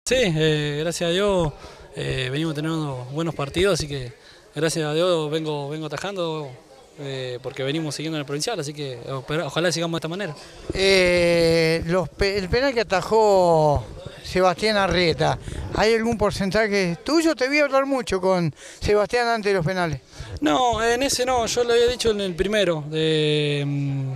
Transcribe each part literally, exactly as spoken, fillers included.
Sí, eh, gracias a Dios eh, venimos teniendo buenos partidos, así que gracias a Dios vengo, vengo atajando eh, porque venimos siguiendo en el provincial, así que ojalá sigamos de esta manera. Eh, los pe- el penal que atajó Sebastián Arrieta, ¿hay algún porcentaje tuyo? Te vi hablar mucho con Sebastián antes de los penales. No, en ese no, yo lo había dicho en el primero, de, mm,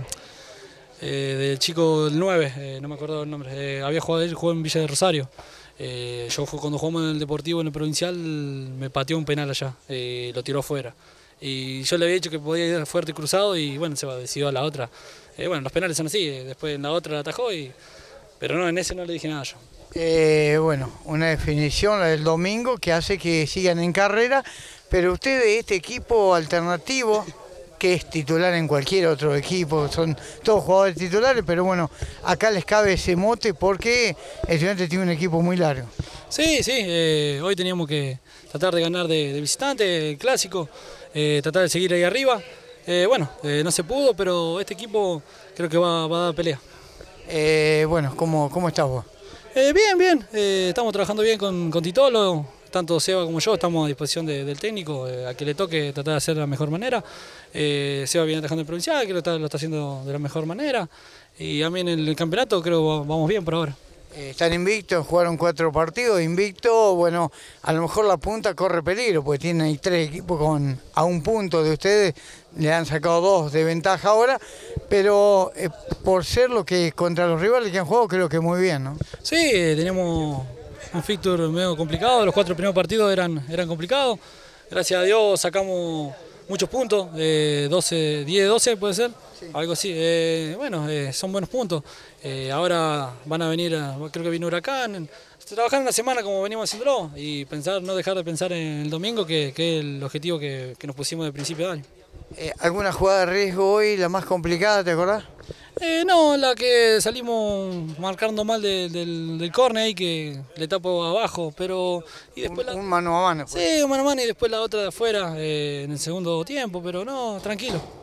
eh, del chico del nueve, eh, no me acuerdo el nombre, eh, había jugado, él jugó en Villa de Rosario. Eh, yo cuando jugamos en el Deportivo, en el Provincial, me pateó un penal allá, eh, lo tiró afuera. Y yo le había dicho que podía ir fuerte cruzado y bueno, se decidió a la otra. Eh, bueno, los penales son así, eh, después en la otra la atajó, y, pero no, en ese no le dije nada yo. Eh, bueno, una definición, la del domingo, que hace que sigan en carrera, pero ustedes, este equipo alternativo, que es titular en cualquier otro equipo, son todos jugadores titulares, pero bueno, acá les cabe ese mote porque el Estudiantes tiene un equipo muy largo. Sí, sí, eh, hoy teníamos que tratar de ganar de, de visitante, el clásico, eh, tratar de seguir ahí arriba. Eh, bueno, eh, no se pudo, pero este equipo creo que va, va a dar pelea. Eh, bueno, ¿cómo, cómo estás vos? Eh, bien, bien, eh, estamos trabajando bien con, con Titolo, tanto Seba como yo estamos a disposición de, del técnico, eh, a que le toque tratar de hacer de la mejor manera. Eh, Seba viene atajando el provincial, que lo está, lo está haciendo de la mejor manera, y a mí en el campeonato creo que vamos bien por ahora. Eh, están invictos, jugaron cuatro partidos, invicto, bueno, a lo mejor la punta corre peligro, porque tienen ahí tres equipos con a un punto de ustedes, le han sacado dos de ventaja ahora, pero eh, por ser lo que contra los rivales que han jugado, creo que muy bien, ¿no? Sí, eh, tenemos un fixture medio complicado, los cuatro primeros partidos eran, eran complicados, gracias a Dios sacamos muchos puntos, eh, doce, diez, doce puede ser, sí. Algo así. Eh, bueno, eh, son buenos puntos. Eh, ahora van a venir, a, creo que viene Huracán, trabajar una semana como venimos haciéndolo y pensar, no dejar de pensar en el domingo, que, que es el objetivo que, que nos pusimos de principio de año. Eh, ¿Alguna jugada de riesgo hoy, la más complicada, te acordás? Eh, no, la que salimos marcando mal de, del, del córner ahí, que le tapo abajo, pero... Y después un, la, un mano a mano. Pues. Sí, un mano a mano, y después la otra de afuera eh, en el segundo tiempo, pero no, tranquilo.